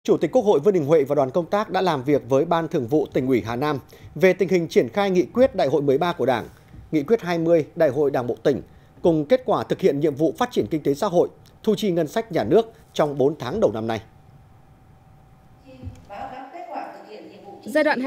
Chủ tịch Quốc hội Vương Đình Huệ và đoàn công tác đã làm việc với Ban Thường vụ Tỉnh ủy Hà Nam về tình hình triển khai nghị quyết Đại hội 13 của Đảng, nghị quyết 20 Đại hội Đảng bộ tỉnh, cùng kết quả thực hiện nhiệm vụ phát triển kinh tế xã hội, thu chi ngân sách nhà nước trong 4 tháng đầu năm nay. Giai đoạn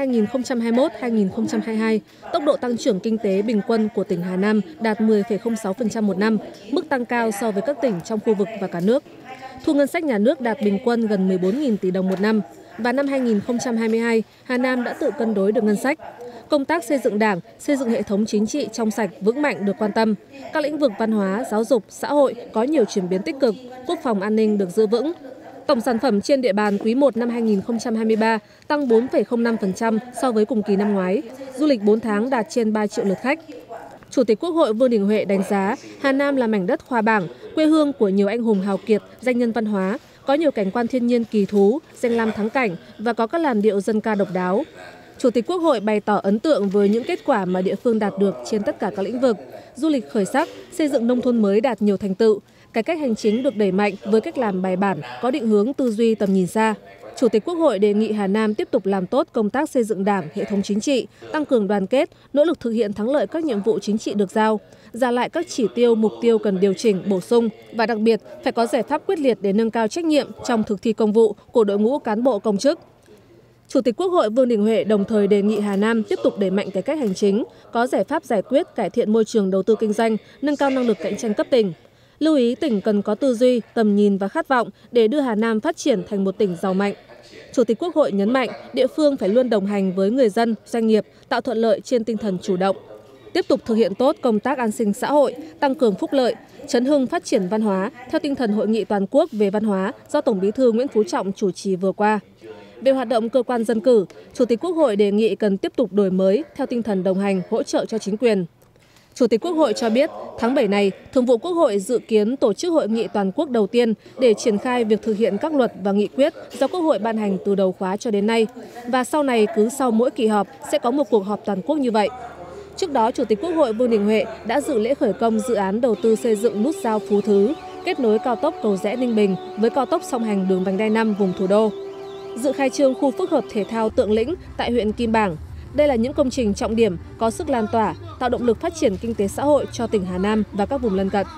2021-2022, tốc độ tăng trưởng kinh tế bình quân của tỉnh Hà Nam đạt 10,06% một năm, mức tăng cao so với các tỉnh trong khu vực và cả nước. Thu ngân sách nhà nước đạt bình quân gần 14.000 tỷ đồng một năm, và năm 2022, Hà Nam đã tự cân đối được ngân sách. Công tác xây dựng Đảng, xây dựng hệ thống chính trị trong sạch, vững mạnh được quan tâm. Các lĩnh vực văn hóa, giáo dục, xã hội có nhiều chuyển biến tích cực, quốc phòng an ninh được giữ vững. Tổng sản phẩm trên địa bàn quý 1 năm 2023 tăng 4,05% so với cùng kỳ năm ngoái. Du lịch 4 tháng đạt trên 3 triệu lượt khách. Chủ tịch Quốc hội Vương Đình Huệ đánh giá Hà Nam là mảnh đất khoa bảng, quê hương của nhiều anh hùng hào kiệt, danh nhân văn hóa, có nhiều cảnh quan thiên nhiên kỳ thú, danh lam thắng cảnh và có các làn điệu dân ca độc đáo. Chủ tịch Quốc hội bày tỏ ấn tượng với những kết quả mà địa phương đạt được trên tất cả các lĩnh vực. Du lịch khởi sắc, xây dựng nông thôn mới đạt nhiều thành tựu, cải cách hành chính được đẩy mạnh với cách làm bài bản, có định hướng tư duy tầm nhìn xa. Chủ tịch Quốc hội đề nghị Hà Nam tiếp tục làm tốt công tác xây dựng Đảng, hệ thống chính trị, tăng cường đoàn kết, nỗ lực thực hiện thắng lợi các nhiệm vụ chính trị được giao, ra lại các chỉ tiêu, mục tiêu cần điều chỉnh, bổ sung và đặc biệt phải có giải pháp quyết liệt để nâng cao trách nhiệm trong thực thi công vụ của đội ngũ cán bộ công chức. Chủ tịch Quốc hội Vương Đình Huệ đồng thời đề nghị Hà Nam tiếp tục đẩy mạnh cải cách hành chính, có giải pháp giải quyết cải thiện môi trường đầu tư kinh doanh, nâng cao năng lực cạnh tranh cấp tỉnh. Lưu ý tỉnh cần có tư duy, tầm nhìn và khát vọng để đưa Hà Nam phát triển thành một tỉnh giàu mạnh. Chủ tịch Quốc hội nhấn mạnh địa phương phải luôn đồng hành với người dân, doanh nghiệp, tạo thuận lợi trên tinh thần chủ động. Tiếp tục thực hiện tốt công tác an sinh xã hội, tăng cường phúc lợi, chấn hưng phát triển văn hóa theo tinh thần Hội nghị toàn quốc về văn hóa do Tổng Bí thư Nguyễn Phú Trọng chủ trì vừa qua. Về hoạt động cơ quan dân cử, Chủ tịch Quốc hội đề nghị cần tiếp tục đổi mới theo tinh thần đồng hành, hỗ trợ cho chính quyền. Chủ tịch Quốc hội cho biết, tháng 7 này, Thường vụ Quốc hội dự kiến tổ chức hội nghị toàn quốc đầu tiên để triển khai việc thực hiện các luật và nghị quyết do Quốc hội ban hành từ đầu khóa cho đến nay. Và sau này, cứ sau mỗi kỳ họp sẽ có một cuộc họp toàn quốc như vậy. Trước đó, Chủ tịch Quốc hội Vương Đình Huệ đã dự lễ khởi công dự án đầu tư xây dựng nút giao Phú Thứ, kết nối cao tốc Cầu Giẽ - Ninh Bình với cao tốc song hành đường vành đai 5 vùng thủ đô. Dự khai trương khu phức hợp thể thao Tượng Lĩnh tại huyện Kim Bảng. Đây là những công trình trọng điểm có sức lan tỏa, tạo động lực phát triển kinh tế xã hội cho tỉnh Hà Nam và các vùng lân cận.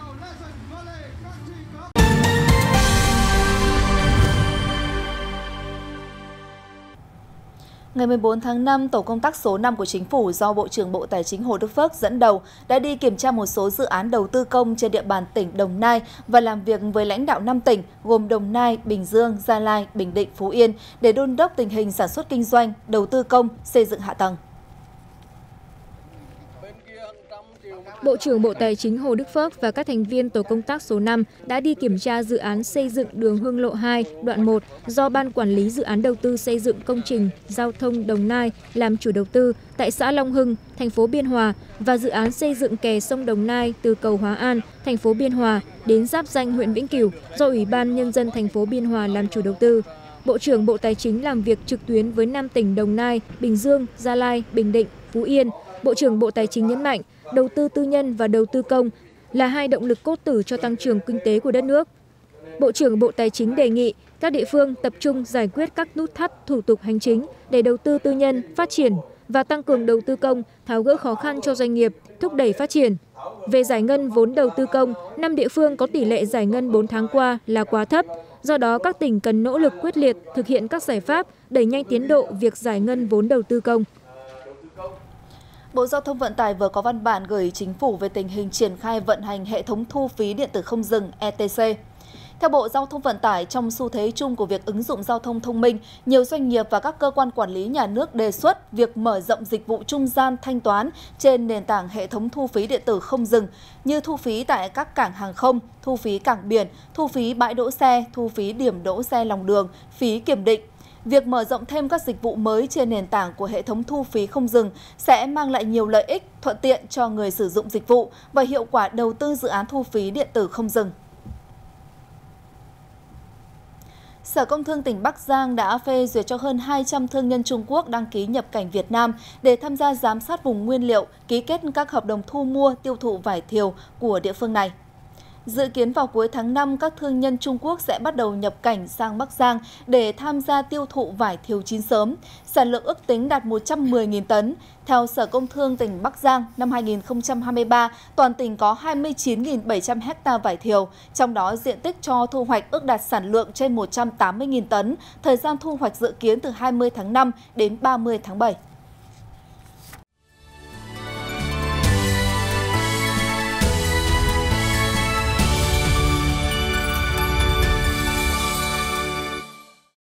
Ngày 14 tháng 5, Tổ công tác số 5 của Chính phủ do Bộ trưởng Bộ Tài chính Hồ Đức Phước dẫn đầu đã đi kiểm tra một số dự án đầu tư công trên địa bàn tỉnh Đồng Nai và làm việc với lãnh đạo 5 tỉnh gồm Đồng Nai, Bình Dương, Gia Lai, Bình Định, Phú Yên để đôn đốc tình hình sản xuất kinh doanh, đầu tư công, xây dựng hạ tầng. Bộ trưởng Bộ Tài chính Hồ Đức Phước và các thành viên Tổ công tác số 5 đã đi kiểm tra dự án xây dựng đường Hương Lộ 2, đoạn 1 do Ban Quản lý Dự án Đầu tư xây dựng công trình giao thông Đồng Nai làm chủ đầu tư tại xã Long Hưng, thành phố Biên Hòa và dự án xây dựng kè sông Đồng Nai từ cầu Hóa An, thành phố Biên Hòa đến giáp ranh huyện Vĩnh Cửu do Ủy ban Nhân dân thành phố Biên Hòa làm chủ đầu tư. Bộ trưởng Bộ Tài chính làm việc trực tuyến với 5 tỉnh Đồng Nai, Bình Dương, Gia Lai, Bình Định, Phú Yên. Bộ trưởng Bộ Tài chính nhấn mạnh, đầu tư tư nhân và đầu tư công là hai động lực cốt tử cho tăng trưởng kinh tế của đất nước. Bộ trưởng Bộ Tài chính đề nghị các địa phương tập trung giải quyết các nút thắt thủ tục hành chính để đầu tư tư nhân phát triển và tăng cường đầu tư công, tháo gỡ khó khăn cho doanh nghiệp, thúc đẩy phát triển. Về giải ngân vốn đầu tư công, 5 địa phương có tỷ lệ giải ngân 4 tháng qua là quá thấp. Do đó, các tỉnh cần nỗ lực quyết liệt thực hiện các giải pháp đẩy nhanh tiến độ việc giải ngân vốn đầu tư công. Bộ Giao thông Vận tải vừa có văn bản gửi Chính phủ về tình hình triển khai vận hành hệ thống thu phí điện tử không dừng ETC. Theo Bộ Giao thông Vận tải, trong xu thế chung của việc ứng dụng giao thông thông minh, nhiều doanh nghiệp và các cơ quan quản lý nhà nước đề xuất việc mở rộng dịch vụ trung gian thanh toán trên nền tảng hệ thống thu phí điện tử không dừng như thu phí tại các cảng hàng không, thu phí cảng biển, thu phí bãi đỗ xe, thu phí điểm đỗ xe lòng đường, phí kiểm định. Việc mở rộng thêm các dịch vụ mới trên nền tảng của hệ thống thu phí không dừng sẽ mang lại nhiều lợi ích, thuận tiện cho người sử dụng dịch vụ và hiệu quả đầu tư dự án thu phí điện tử không dừng. Sở Công Thương tỉnh Bắc Giang đã phê duyệt cho hơn 200 thương nhân Trung Quốc đăng ký nhập cảnh Việt Nam để tham gia giám sát vùng nguyên liệu, ký kết các hợp đồng thu mua, tiêu thụ vải thiều của địa phương này. Dự kiến vào cuối tháng 5, các thương nhân Trung Quốc sẽ bắt đầu nhập cảnh sang Bắc Giang để tham gia tiêu thụ vải thiều chín sớm. Sản lượng ước tính đạt 110.000 tấn. Theo Sở Công Thương tỉnh Bắc Giang, năm 2023, toàn tỉnh có 29.700 ha vải thiều, trong đó diện tích cho thu hoạch ước đạt sản lượng trên 180.000 tấn, thời gian thu hoạch dự kiến từ 20 tháng 5 đến 30 tháng 7.